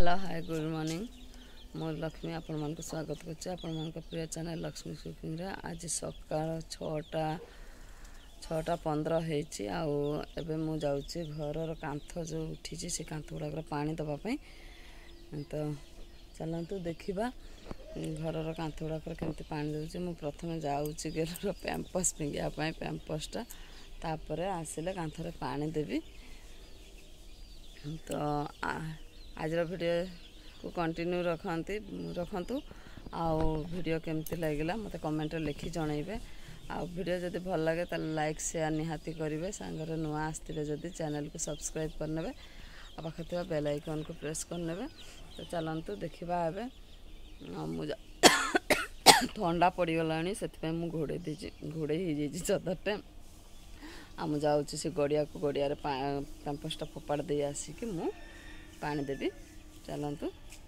Hello hi good morning मोर लक्ष्मी आपण मन को स्वागत करछे आपण मन को प्रिय चैनल लक्ष्मी कुकिंग रे। आज सकाळ 6:15 हेची आउ एबे मु जाउची घरर कांथ जो उठीची से कांथ गुडा पानी दबा पई। तो चलंतु देखिबा घरर कांथ गुडा केमती पानी दउची। मु प्रथमे जाउची गेलर पैंपस पिंगिया पई पैंपसटा तापरे आसिले कांथरे पानी देबी। तो आज वीडियो को कंटिन्यू रखंतु आउ वीडियो केमती लगिला मते कमेंट लिखि जनइबे। आ वीडियो जदि भल लगे त लाइक शेयर निहाती करिवे। सांगरे नुआ आस्तिले जदि चैनल को सब्सक्राइब करनेबे आ पाखथिबा बेल आइकन को प्रेस करनेबे। तो चलंतु देखिबा एबे मु ठंडा पड़ी गलानी सेति मु घोड़े ही जेजी चदरटे आ मु जाउची से गड़िया को गड़िया रे पैंपसटा फोपाड़ दे आसिकी मु पानी देवी। चलंतु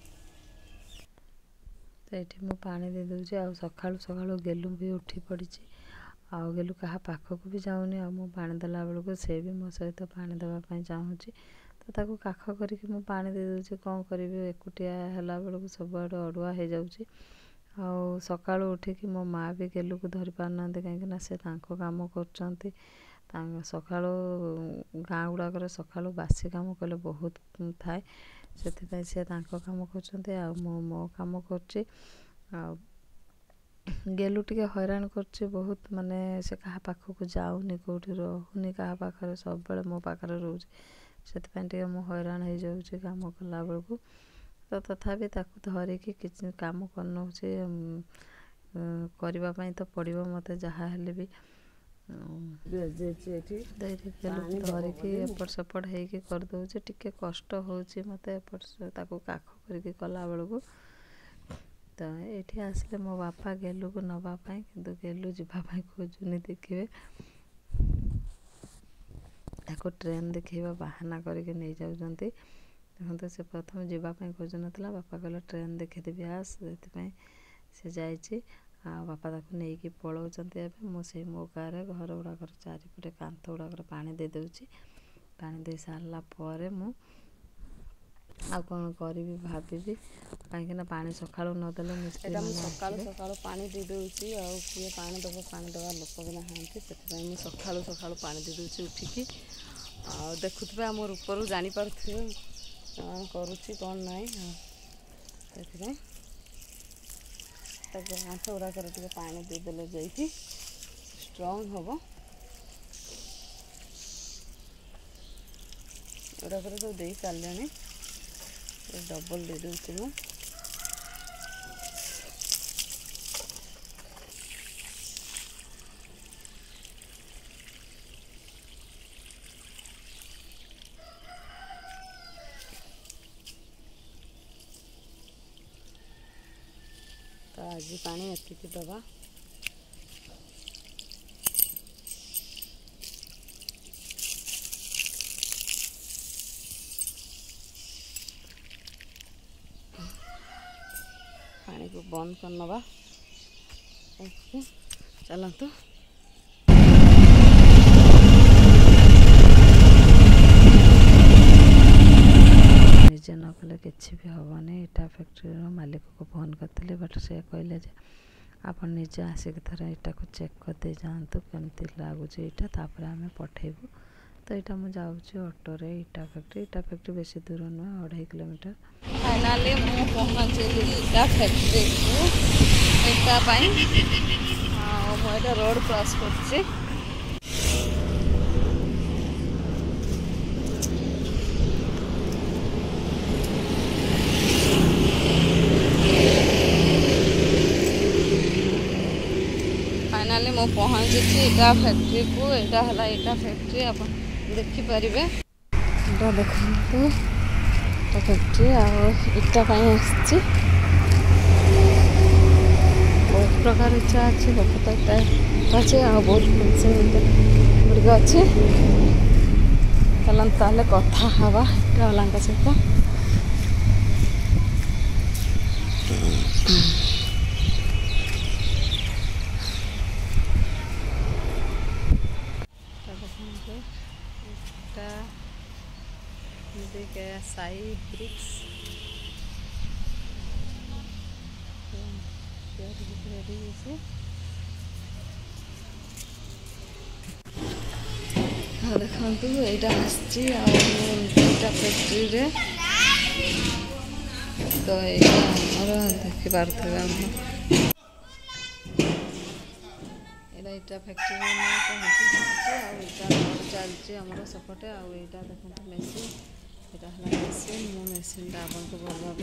तो ये मु पानी दे दूची। आ सकाळु सकाळु गेलु भी उठी पड़ी आ गेलु कहा पाखक भी जाऊनी आ मु पानी देला बेलू से भी मो सहित पानी देवाई चाहूँगी। तो ताको काख करके मु पानी दे दूची। कौन करी एकुटिया है बेलू सब आड़े अड़ुआ हो जाऊँगी। आ सकाळु उठिकी मो माँ भी गेलु को धरी पारना कहीं से काम कर सकाळु गाँ गुड़ाक सकाळु बासी काम कले बहुत थाए से काम कर मो काम कर गेलु टिके हैरान कर बहुत माने से कहा पाखक जाऊनी कौटी रोनी क्या पाखे सब बेले मो पाखे रोचे से मु हैरान हो जाऊँगी काम कला बेलू। तो तथापि ताकू धरिकी किसी काम करने तो पड़ो मत जहाँ हेले भी धरिकी एपट सेपट होकर करदे टिके कष्ट होची मत एपट ताकू काख करके कला बेलू। तो ये आसले मो बापा गेलु को नवापाई किंतु गेलु जीवाई खोजुनी देखिए ताको ट्रेन देखा बाहाना करके नहीं जाऊँगी। देखते से प्रथम जीवाई खोजु नाला बापा कहले ट्रेन देखीदेवी आस से जाइए आ बापा ताको नहीं पलाउंटे। मुझे मौकार घर गुड़ाक चारिपटे कांथ गुड़ाक पानी दे दूची। पानी दे सारा पर मु आ कौन करी भाभी कहीं पानी सकाळु नदेले मिस्त्री सकाळु पानी दे दूची। किए पानी दबा लोक भी नहांती से सकाळु पानी दे दूची उठिकी। देखुवे आम ऊपर जापारे करुच्ची कौन नाई से कांथ गुड़ाक पानी देदेले जाइए स्ट्रंग हम गुड़ाक सब दे सारे डबल दे दूची मु। तो आज पानी एतिक दबा पानी को बंद कर नवा। चलतु निजे न कले कि भी हेनी। इटा फैक्ट्री मालिक को फोन करते बट से कहले आप निजे आसिक थर इटा को चेक करदे जातु केमती लगुच इटा तापर आम पठेबू। तो यहाँ मुझे ऑटो रे इटा फैक्ट्री बेसी दूर नुह 2.5 किलोमीटर। फाइनाली मु पहुँचली इटा फैक्ट्री को इटा मुझे रोड क्रॉस कर फाइनाली मु पहुँची इटा फैक्ट्री को। यहाँ है इटा फैक्ट्री आप देखिपारे इटा देखते इटा फैक्ट्री आटा बहुत प्रकार इच्छा अच्छी बहुत इटा अच्छे बहुत गुड़िक अच्छे। चलते ताले कथा हवा इटा वाला सहित। साई ब्रिक्स से देखु यहाँ फैक्ट्री रे तो यहाँ देखिपे इटा फैक्ट्री में पहुँची चलती आमर सेपटे आईटा देखो मेसीन यहाँ है मेसीन मो मेसीन आपको भल भाव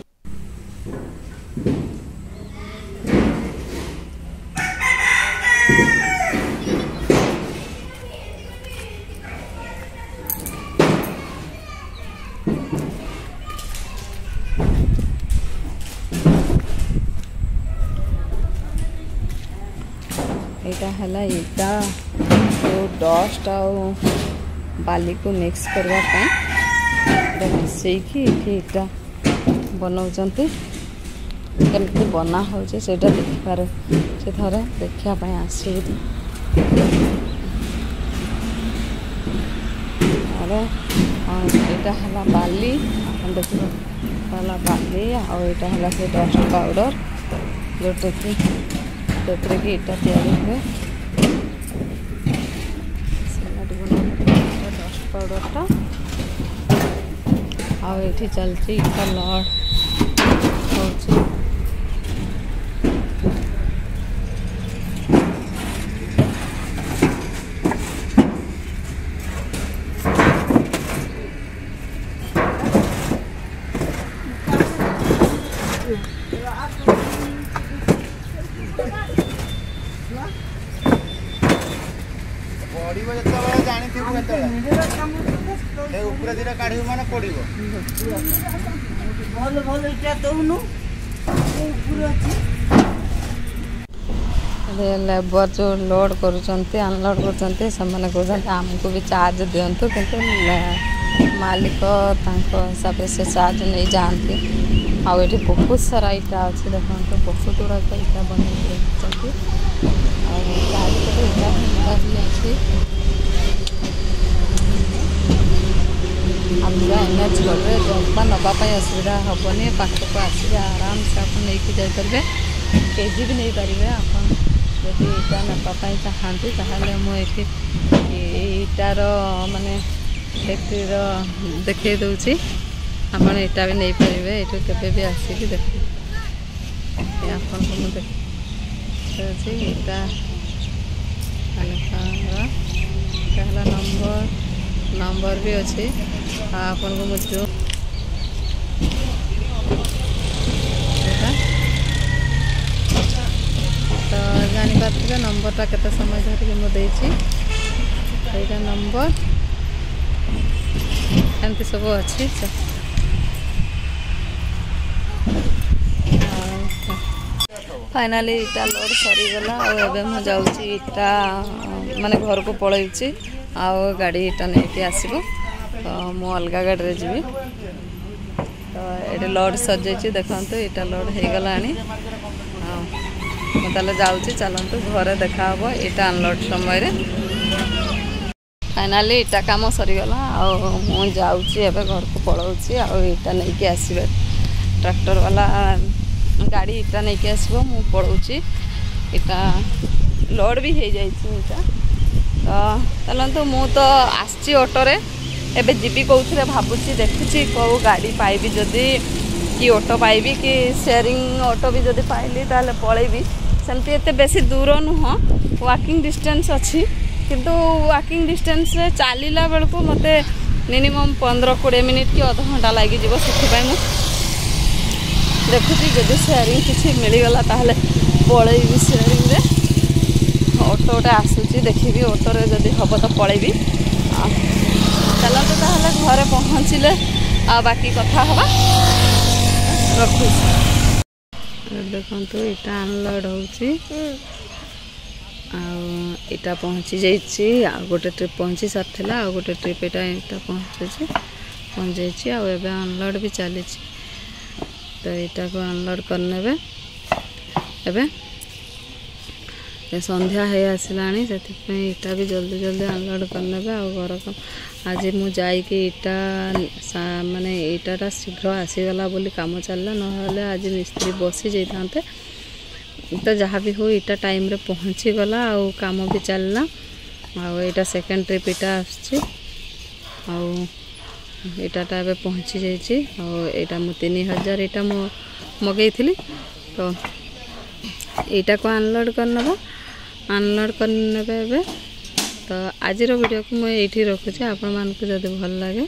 यहाँ है इटा तो डस्ट आ बाली को मिक्स करने मिसईकी इटा बनाऊँच केमती बना हो देखिपारे से थे देखापी आसो अरे यहाँ है बाली देख बाली आईटा है से डस्ट पाउडर जोटा कि कि इटा तैयारी हुए डस्ट पाउडरटा आठी चलती इटा लड हो लेबर जो लोड करुँचे अनलोड कर आमको भी चार्ज दिंतु किंतु मालिक हिसाब से चार्ज नहीं जाती आठ बहुत सारा इटा अच्छे देखो बहुत गुड़ाक इटा बन पूरा एनएच रोडे जमा नापी असुविधा हेनी पाखक आसवे आराम से आप नहीं जापर केजी भी नहीं पारे आप जदि इटा नापाई चाहती ताहले मुझे इटार माने फैक्ट्री देखे दूसरी आप इटा भी नहीं पारे ये केवे भी आसिक देख आपको मुझे इटा नंबर भी अच्छे आपन को मुझे तो जापारे नंबरटा केते समय धरिक मुझे यहाँ नंबर एमती सब अच्छी फाइनाली इटा लोड सरीगला और जाऊँगी इटा माने घर को पलैची आउ गाड़ी इटा नहीं आसब तो मु अलग गाड़ी जी तो ये लोड सर देखो इटा लोड हो गला मुझे जाऊँगी चलतु घरे देखा इटा अनलोड समय फाइनाली इटा काम सरीगला मु जाऊँगी घर को पलाऊँगी आटा नहीं आसबे ट्रैक्टर वाला गाड़ी इटा नहीं आसब मु पलाऊँगी इटा लोड भी हो जाए तो चलतु मु तो आसी ऑटोरे एबे जीपी कौन भावुची देखुची कौ गाड़ी पाइबी जदि कि ऑटो पाइबी कि शेयरिंग ऑटो भी जदि पाइली ताले पलैबी सेमती एते बेसी दूर नुह वाकिंग डिस्टेंस अच्छी किंतु वाकिंग डिस्टेंस रे चलला बेलू मते मिनिमम 15-20 मिनिट कि अध घंटा लगी जीव से देखुची जदि शेयरिंग किसी मिलगला ताहले पलैबी शेयरिंग रे ऑटोटे आसूची देखी ऑटो रे जदि हम तो पलैबी चलते ताहले घरे पहुँचले बाकी कथा हवा रखु देखो इटा अनलोड होटा पहुँची जा गोटे ट्रिप पहुँची सारी आ गोटे ट्रिप यहाँ पहुँची जाए अनलोड भी चली तो यहाँ को अनलोड करने एवं संध्या है आसला से इटा भी जल्दी जल्दी अनलोड करने घर को आज मुझे इटा माने इटाटा शीघ्र आसीगला बोली काम चलला ना आज मिस्त्री बसी जाते तो जहाँ भी हो इटा टाइम रे पहुँची गला आउ काम भी चलना आउ एटा सेकेंड ट्रिप इटा आसछि आउ एटाटा एबे पहुँची जाइए और मु 3000 एटा मु मगई थी तो एटा को अनलोड करनब अनलोड करने तो आज वीडियो को मुझे ये रखुच्छे आपण मानक जदि भल लगे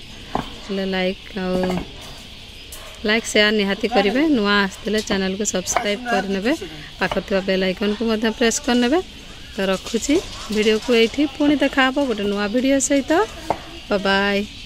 लाइक शेयर निहाती करेंगे नुआ आसते चैनल को सब्सक्राइब करने पाखर थी बेल आइकन को मध्य प्रेस करने तो रखुच्छी वीडियो को ये पुणी देखा गोटे नुआ वीडियो सहित बाय बाय।